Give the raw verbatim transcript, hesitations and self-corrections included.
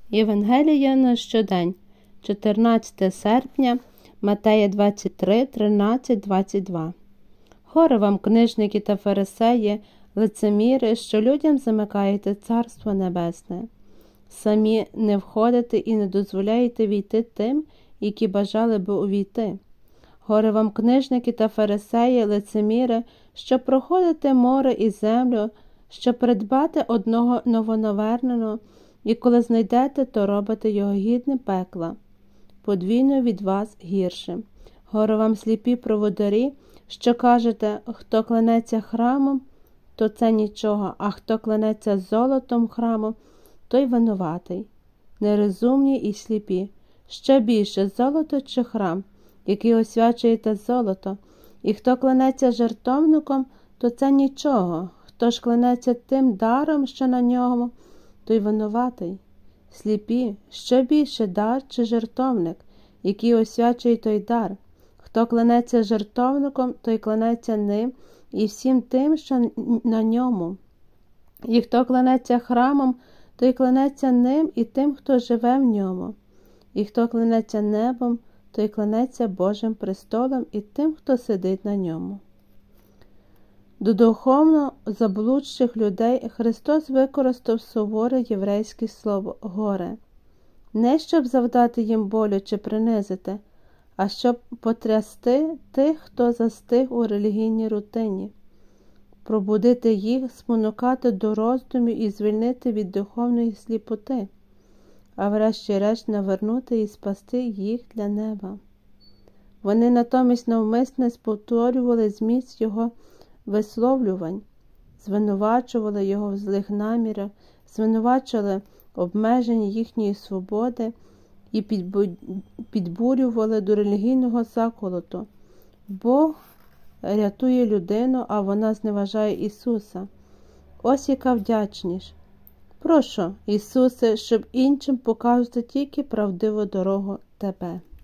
Євангелія на щодень, чотирнадцяте серпня, Матея двадцять три, тринадцять, двадцять два. Горе вам, книжники та фарисеї, лицеміри, що людям замикаєте Царство Небесне. Самі не входите і не дозволяєте війти тим, які бажали би увійти. Горе вам, книжники та фарисеї, лицеміри, що проходите море і землю, щоб придбати одного новонаверненого, і коли знайдете, то робите його гідним пекла. Подвійно від вас гірше. Горе вам, сліпі проводарі, що кажете, хто клянеться храмом, то це нічого, а хто клянеться золотом храму, той винуватий. Нерозумні і сліпі. Що більше, золото чи храм, який освячуєте золото? І хто клянеться жертовником, то це нічого. Хто ж клянеться тим даром, що на ньому, той винуватий. Сліпі, що більше, дар чи жертовник, який освячує той дар? Хто клянеться жертовником, той клянеться ним і всім тим, що на ньому. І хто клянеться храмом, той клянеться ним і тим, хто живе в ньому. І хто клянеться небом, той клянеться Божим престолом і тим, хто сидить на ньому. До духовно заблудших людей Христос використав суворе єврейське слово «горе». Не щоб завдати їм болю чи принизити, а щоб потрясти тих, хто застиг у релігійній рутині, пробудити їх, спонукати до роздумів і звільнити від духовної сліпоти, а врешті-решт навернути і спасти їх для неба. Вони натомість навмисне сповторювали зміст його висловлювань, звинувачували його в злих намірах, звинувачували обмеження їхньої свободи і підбурювали до релігійного заколоту. Бог рятує людину, а вона зневажає Ісуса. Ось яка вдячність. Прошу, Ісусе, щоб іншим показувати тільки правдиву дорогу Тебе.